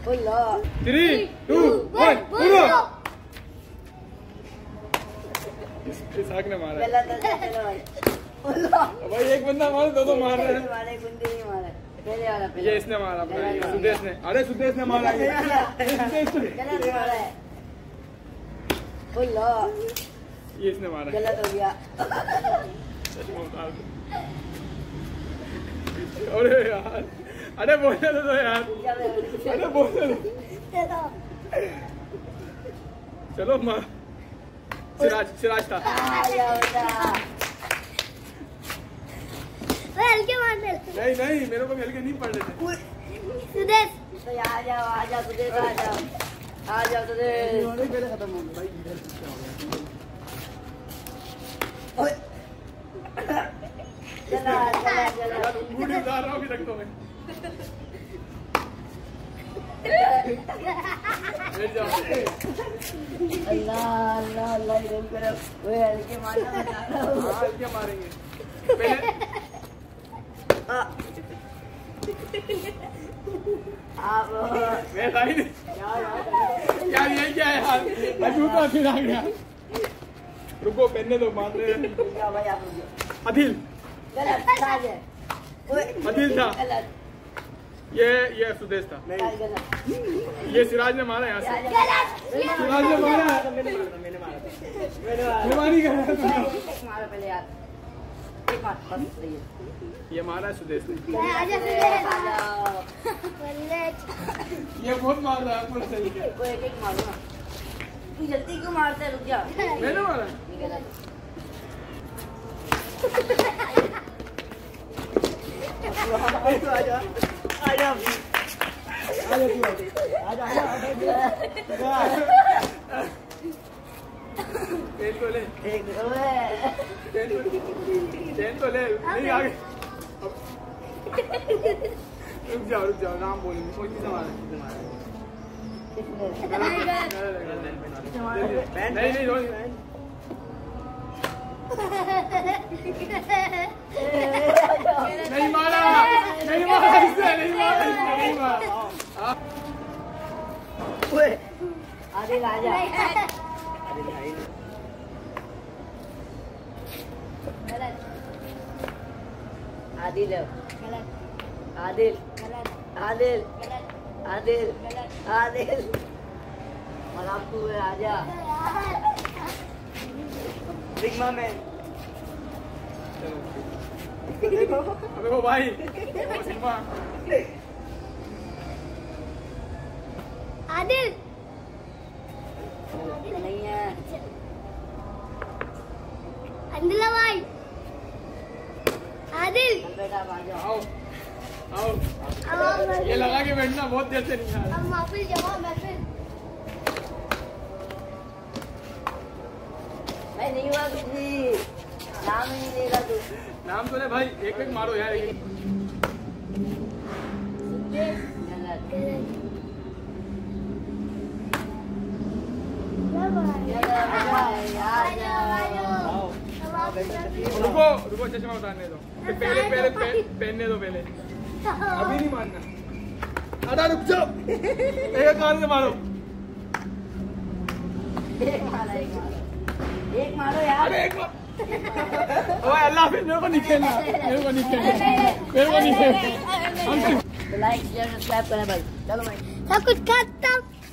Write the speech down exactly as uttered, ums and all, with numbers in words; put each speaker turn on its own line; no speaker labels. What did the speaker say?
Three to one पूरा। इसहाक ने मारा भाई, एक बंदा मारा, दो दो मार रहे हैं। ये इसने मारा, सुदेश ने। अरे सुदेश ने मारा, ये इसने मारा।
गलत हो गया।
अरे यार, अरे बोलने दो यार, अरे बोलने दो। चलो मार। सिराज, सिराज था।
हल्के मारने।
नहीं नहीं, मेरे को भी हल्के नहीं पड़ रहे थे।
सुदेश, तो आ जाओ, आ जाओ सुदेश, आ जाओ, आ जाओ सुदेश। खत्म हो गया। चला चला चला।
बूढ़ी उतार रहा हूँ अभी तक तो मैं।
अल्लाह अल्लाह अल्लाह इधर करो। वो हल्के मारना बता रहा हूँ।
हाँ, हल्के मारेंगे पहले।
आप
मैं था ही नहीं यार, ये क्या है यार, अजूबा फिर आ गया। रुको, पहनने दो, मान रहे हैं।
भाई आप रुको।
अदिल,
गलत है।
अदिल था।
गलत।
ये ये सुदेश था।
गलत।
ये सिराज ने मारा यहाँ से। सिराज ने मारा। मैंने मारा, मैंने मारा। मैंने मारी कर रहा था।
मारो पहले यार, एक बार बस सही है।
ये मारा सुदेश ने। ये बहुत मार रहा है पूरे तरीके।
वो एक एक मारो ना। तू जल्दी क्यों मारते है, रुक जा।
मैंने मारा।
आजा आजा आजा
पेन तो ले,
एक
पेन तो पेन तो ले, नहीं आगे। रुक जाओ, रुक जाओ, नाम बोलेंगे। कोई चीज़ मारा, नहीं नहीं नहीं, नहीं मारा, नहीं मारा इसने, नहीं मारा इसने, नहीं मारा।
आदिल आजा। आदिल आदिल आदिल आदिल आदिल मलाप तू है, आजा। Sigma man.
अबे वो भाई, वो सिग्मा।
आदिल नहीं है। अंदिला भाई, आदिल बेटा
आओ आओ, ये लगा के बैठना बहुत देर से नहीं आ रहा।
अब महफिल जमा, महफिल मैं नहीं हुआ कुछ भी, नाम ही नहीं लेगा तू।
नाम तो ले भाई, एक एक मारो यार, एक एक। रुको रुको, चश्मा उतारने दो, पहले पहले पहनने दो पहले, अभी नहीं मारना। अरे रुक जाओ, एक कार से मारो।
एक मारो, एक मारो, एक मारो यार।
अरे एक मार। ओए अल्लाह, फिर मेरे को नहीं खेलना, मेरे को नहीं खेलना, मेरे को नहीं खेलना।
लाइक शेयर सब्सक्राइब करें भाई। चलो भाई, सब कुछ खत्म।